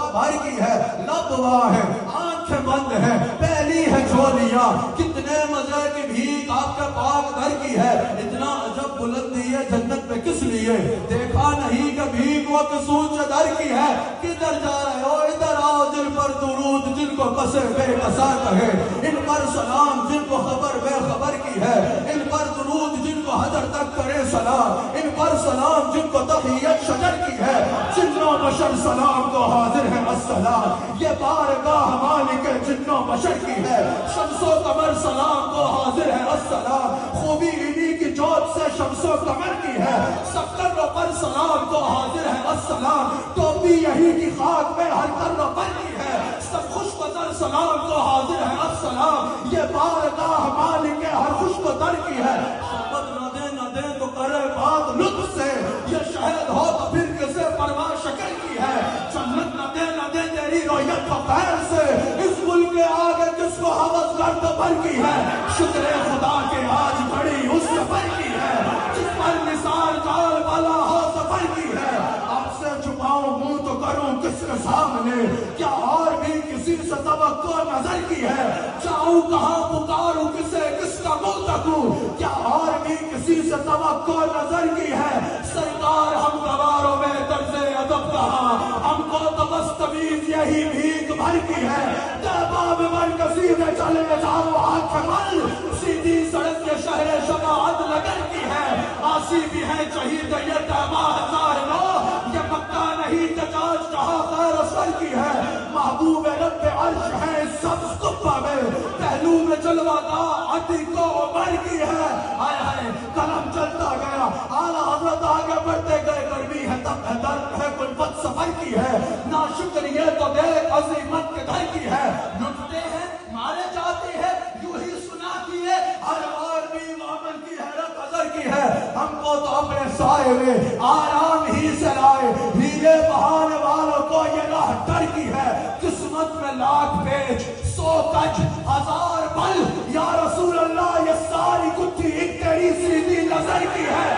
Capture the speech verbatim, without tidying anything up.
بھر کی ہے، لب واہ ہے، آنکھیں بند ہے، پہلی ہے جھولیاں، کتنے مزے کی بھیک آپ کے پاک در کی ہے، اتنا عجب بلندی ہے جنت میں کس لیے، دیکھا نہیں کہ بھیک وہ کس اونچے در کی ہے، کدھر جا رہے ہو ادھر آؤ، جن پر درود جن کو کسے بے کسا کہے، ان پر سلام جن کو خبر بے خبر کی ہے، ان پر درود جن کو حجر تک کرے سلام، ان پر سلام جن کو تحیت شجر کی ہے، جن و بشر سلام کو حاضر ہے السلام، یہ بارگاہ مالک جن و بشر کی ہے، شمس و قمر سلام کو حاضر ہے السلام، خوبی انہی کی جوت سے شمس و قمر کی ہے، سب کر و پر سلام کو حاضر ہے السلام، ٹوپی یہی کی خاک میں ہر کر و پر کی ہے، سب خوش بزر سلام کو حاضر ہے السلام، یہ بارگاہ مالک ہر خوش بزر کی ہے، شربت نہ دے نہ دے تو کرے بات لطف سے، یہ شہد ہو تو پھر کسے پرواہ شکر کی ہے، جنت نہ دے نہ دے تیری رویت و خیر سے، اس ملک کے آگے کس کو حوث گرد بھر کی ہے، شکر خدا کے آج بڑی اس سفر کی ہے، جس پر نثار جال والا ہو سفر کی ہے، آپ سے چھپاؤں منہ تو کروں کس کے سامنے، کیا اور بھی کسی سے توقع نظر کی ہے، جاؤں کہاں پکاروں کسے کس کا منہ تکوں، کیا اور بھی کسی سے توقع نظر کی ہے، سرکار ہم گواروں میں طرز ادب کہاں، ہم کو تو بس تمیز یہی بھیک بھر کی ہے، باب مرکزی میں چلے جاؤ آنکھ مل، سیدھی سڑک کے شہر شفاعت لگر کی ہے، آسی بھی ہے شہید یہ تیمہ ہزار نو، یہ مکہ نہیں تجاج جہاں خیر اثر کی ہے، محبوب رب عرش ہے اس سبز قبہ میں، پہلو میں جلوہ دا عتیق و عمر کی ہے، آئے آئے قلم چلتا گیا، اعلیٰ حضرت آگے بڑھتے گئے، گرمی ہے تب ہے درد ہے غربت سفر کی ہے، نا شکر یہ تو دیکھ عظیمت کے گھر کی ہے، لٹتے ہیں مارے جاتے ہیں یوں ہی سناتی ہے، ہر اور بھی مومن کی حیرت ازر کی ہے، ہم کو تو اپنے سائے میں آرام ہی سے لائے، ہیلے بہانے والوں کو یہ راہ ڈر کی ہے، قسمت میں لاکھ پیچ سو کچ ہزار پل، یا رسول اللہ یہ ساری کتھی ایک تیری سیدھی نظر کی ہے،